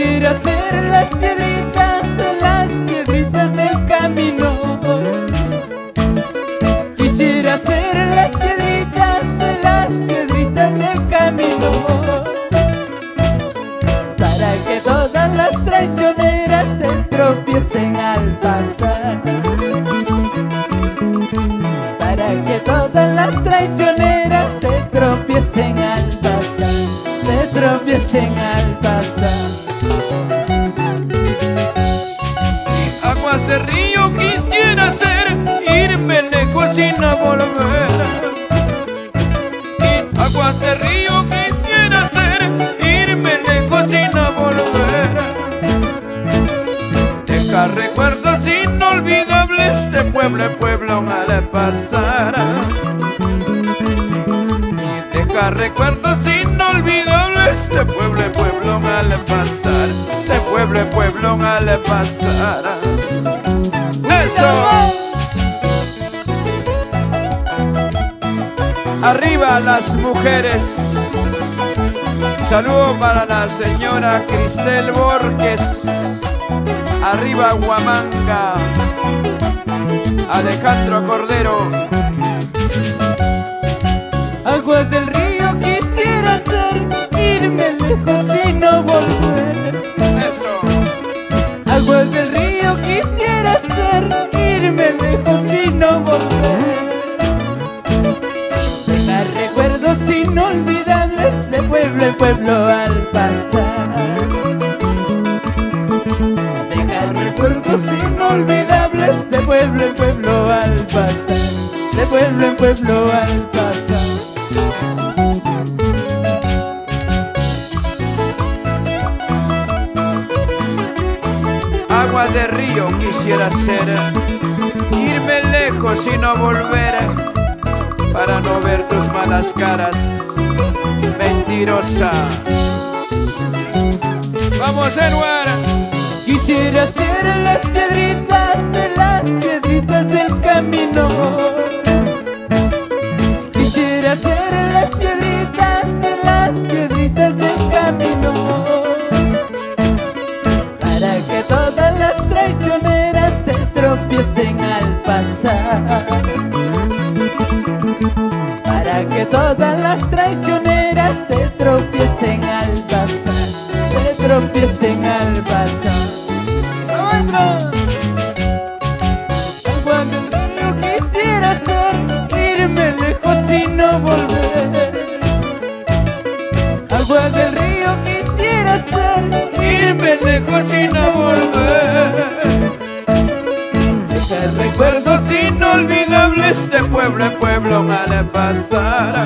Quisiera ser las piedritas del camino. Quisiera ser las piedritas del camino, para que todas las traicioneras se tropiecen al pasar. Para que todas las traicioneras se tropiecen al pasar, se tropiecen al pasar. Aguas de río quisiera ser, irme lejos y no volver. Y aguas de río quisiera ser, irme lejos y no volver. Dejar recuerdos inolvidables de pueblo en pueblo al pasar. Y dejar recuerdos inolvidables de pueblo en pueblo al pasar. De pueblo en pueblo al pasar. ¡Eso! Arriba las mujeres. Saludo para la señora Cristel Borges. Arriba Huamanga. Alejandro Cordero. Agua del río quisiera ser, irme lejos y no volver. Eso. Agua del río quisiera ser, irme lejos y no volver. Dejar recuerdos inolvidables de pueblo en pueblo al pasar. Dejar recuerdos inolvidables de pueblo en pueblo al pasar. De pueblo en pueblo al pasar. Agua de río quisiera ser, irme lejos y no volver, para no ver tus malas caras, mentirosa. Vamos, Edward. Quisiera ser las piedritas del camino. Quisiera ser las piedritas del camino, para que todas las traicioneras se tropiecen al pasar. Para que todas las traicioneras se tropiecen al pasar, se tropiecen al pasar. Agua del río quisiera ser, irme lejos y no volver. Agua del río quisiera ser, Irme lejos y no volver. dejar Recuerdos inolvidables de pueblo en pueblo al pasar.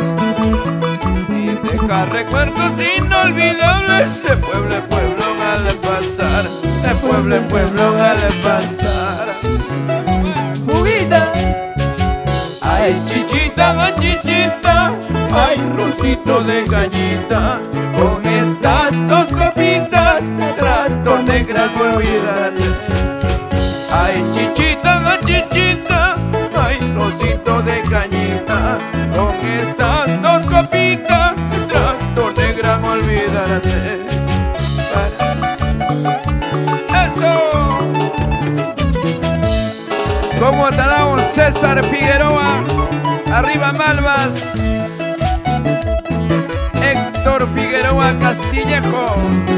Y dejar recuerdos inolvidables de pueblo en pueblo al pasar. De pueblo en pueblo al pasar. juguita. Ay chichita, ay rosito de cañita, con estas dos copitas trato de gran olvidarte. Ay chichita, ay rosito de cañita, con estas dos copitas trato de gran olvidarte. ¡Eso! ¿Cómo estará un César Figueroa? Arriba Malvas. Héctor Figueroa Castillejo.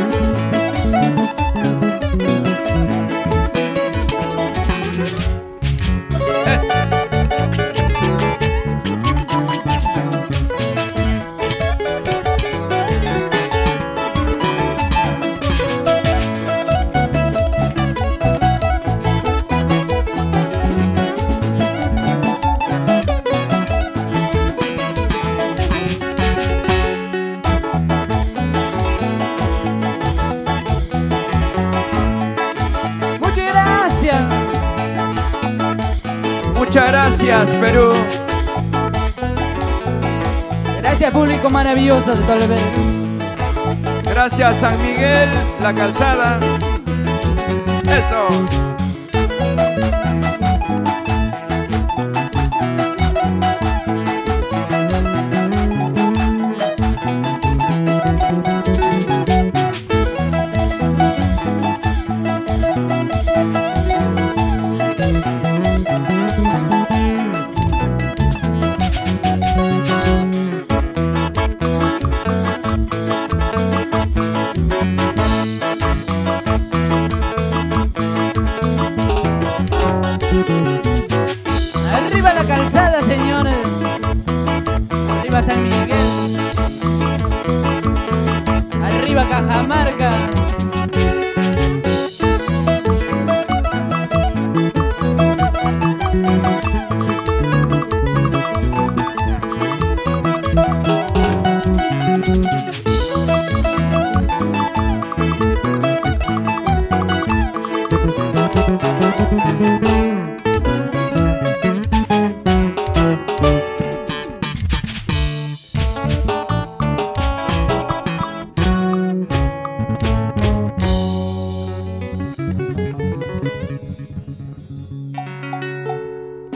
Muchas gracias, Perú. Gracias, público maravilloso de todo el Perú. Gracias, San Miguel, La Calzada. Eso.